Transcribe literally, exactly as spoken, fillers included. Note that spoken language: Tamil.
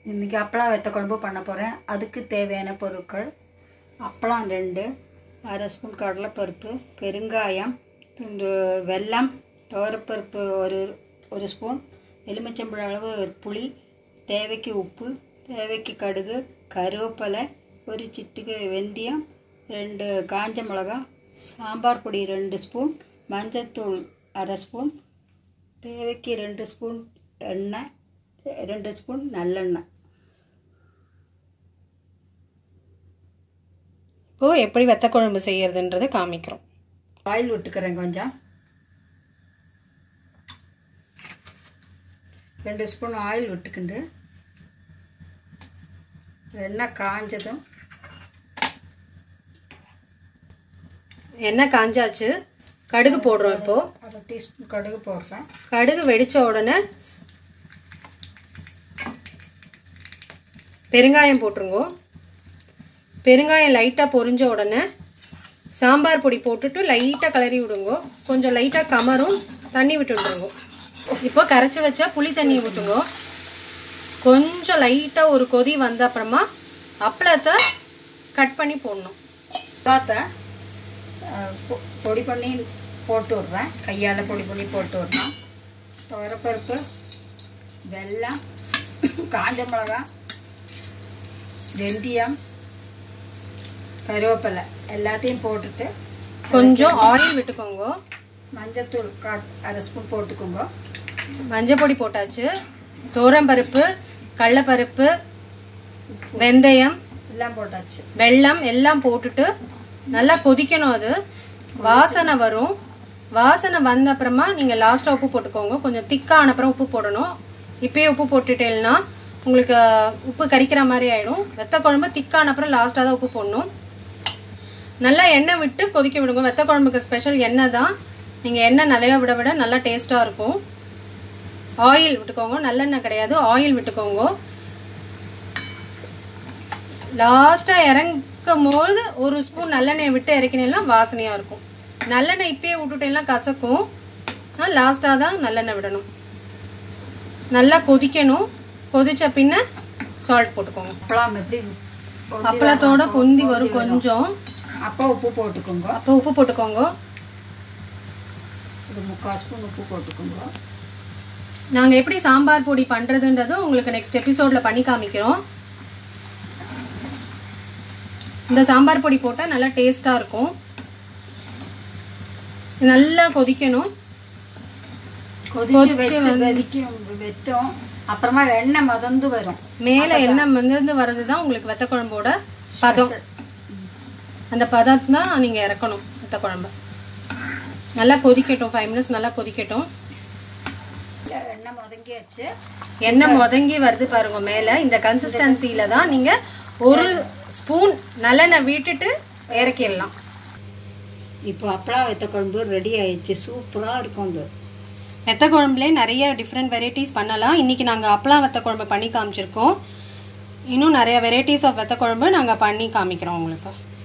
இன்றைக்கி அப்பளம் வெத்த குழம்பு பண்ண போகிறேன். அதுக்கு தேவையான பொருட்கள்: அப்பளம் ரெண்டு, அரை ஸ்பூன் கடலைப்பருப்பு, பெருங்காயம், துண்டு வெல்லம், துவரப்பருப்பு ஒரு ஒரு ஸ்பூன், எலுமிச்சம்பழம் அளவு புளி, தேவைக்கு உப்பு, தேவைக்கு கடுகு, கருவேப்பிலை, ஒரு சிட்டிகை வெந்தயம், ரெண்டு காஞ்ச மிளகா, சாம்பார் பொடி ரெண்டு ஸ்பூன், மஞ்சத்தூள் அரை ஸ்பூன், தேவைக்கு ரெண்டு ஸ்பூன் எண்ணெய், ரெண்டு ஸ்பூன் நல்லெண்ணெய். இப்போது எப்படி வெத்த குழம்பு செய்யறதுன்றதை காமிக்கிறோம். ஆயில் விட்டுக்கிறேன். கொஞ்சம் ரெண்டு ஸ்பூன் ஆயில் விட்டுக்கிண்டு எண்ணெய் காஞ்சதும் எண்ணெய் காஞ்சாச்சு, கடுகு போடுறோம். இப்போது அரை டீஸ்பூன் கடுகு போடுறேன். கடுகு வெடித்த உடனே பெருங்காயம் போட்டுருங்கோ. பெருங்காயம் லைட்டாக பொரிஞ்ச உடனே சாம்பார் பொடி போட்டுட்டு லைட்டாக கிளறி விடுங்கோ. கொஞ்சம் லைட்டாக கமரும், தண்ணி விட்டுடுங்க. இப்போ கரைச்சி வச்சா புளி தண்ணி விட்டுங்கோ. கொஞ்சம் லைட்டாக ஒரு கொதி வந்த அப்புறமா அப்பளத்தை கட் பண்ணி போடணும். பார்த்தா பொடி பண்ணி போட்டு விட்றேன். கையால் பொடி பண்ணி போட்டு விட்றேன். துவரப்பருப்பு, வெல்லம், காஞ்ச மிளகா, வெந்தயம், கருவேப்பிலை எல்லாத்தையும் போட்டுட்டு கொஞ்சம் ஆயில் விட்டுக்கோங்க. மஞ்சத்தூள் கா அரை ஸ்பூன் போட்டுக்கோங்க. மஞ்சள் பொடி போட்டாச்சு. துவரம்பருப்பு, கடலைப்பருப்பு, வெந்தயம் எல்லாம் போட்டாச்சு. வெல்லம் எல்லாம் போட்டுட்டு நல்லா கொதிக்கணும். அது வாசனை வரும். வாசனை வந்த அப்புறமா நீங்கள் லாஸ்ட்டாக உப்பு போட்டுக்கோங்க. கொஞ்சம் திக்கான அப்புறம் உப்பு போடணும். இப்போயே உப்பு போட்டுட்டேன்னா உங்களுக்கு உப்பு கரிக்கிற மாதிரி ஆகிடும். வெத்த குழம்பு திக்கான அப்புறம் லாஸ்ட்டாக தான் உப்பு போடணும். நல்லா எண்ணெய் விட்டு கொதிக்க விடுங்க. வெத்த குழம்புக்கு ஸ்பெஷல் எண்ணெய் தான். நீங்கள் எண்ணெய் நிறையா விட விட நல்லா டேஸ்ட்டாக இருக்கும். ஆயில் விட்டுக்கோங்க. நல்லெண்ணெய் கிடையாது, ஆயில் விட்டுக்கோங்க. லாஸ்ட்டாக இறக்கும் போது ஒரு ஸ்பூன் நல்லெண்ணெய் விட்டு இறக்கினீங்கன்னா வாசனையாக இருக்கும். நல்லெண்ணெய் இப்பயே விட்டுட்டேன்னா கசக்கும். லாஸ்ட்டாக தான் நல்லெண்ணெய் விடணும். நல்லா கொதிக்கணும். கொதிச்ச பின்ன சால்ட் போட்டுக்கோங்க. அப்பளம் எப்படி அப்பளத்தோட பொந்தி வரும் கொஞ்சம். அப்போ உப்பு போட்டுக்கோங்க. அப்போ உப்பு போட்டுக்கோங்க. ஒரு முக்கால் ஸ்பூன் உப்பு போட்டுக்கோங்க. நாங்கள் எப்படி சாம்பார் பொடி பண்ணுறதுன்றது உங்களுக்கு நெக்ஸ்ட் எபிசோடில் பண்ணி காமிக்கிறோம். இந்த சாம்பார் பொடி போட்டால் நல்லா டேஸ்ட்டாக இருக்கும். நல்லா கொதிக்கணும். கொதிச்சு வெத்தோம். அப்புறமா எண்ணெய் மதந்து வரும். மேலே எண்ணெய் மதந்து வர்றது தான் உங்களுக்கு வெத்த குழம்போட பதம். அந்த பதம் தான் நீங்கள் இறக்கணும் வெத்த குழம்பு. நல்லா கொதிக்கட்டும். ஃபைவ் மினிட்ஸ் நல்லா கொதிக்கட்டும். எண்ணெய் முதங்கியாச்சு. எண்ணெய் முதங்கி வருது பாருங்க. மேலே இந்த கன்சிஸ்டன்சியில் தான் நீங்கள் ஒரு ஸ்பூன் நல்லெண்ணெய் விட்டுட்டு இறக்கிடலாம். இப்போ அப்பளம் வெத்த குழம்பு ரெடி ஆயிடுச்சு. சூப்பராக இருக்கும். அது வெத்த குழம்புலேயே நிறைய டிஃப்ரெண்ட் வெரைட்டிஸ் பண்ணலாம். இன்றைக்கி நாங்கள் அப்பளம் வெத்த குழம்பு பண்ணி காமிச்சிருக்கோம். இன்னும் நிறைய வெரைட்டிஸ் ஆஃப் வெத்த குழம்பு நாங்கள் பண்ணி காமிக்கிறோம் உங்களுக்கு.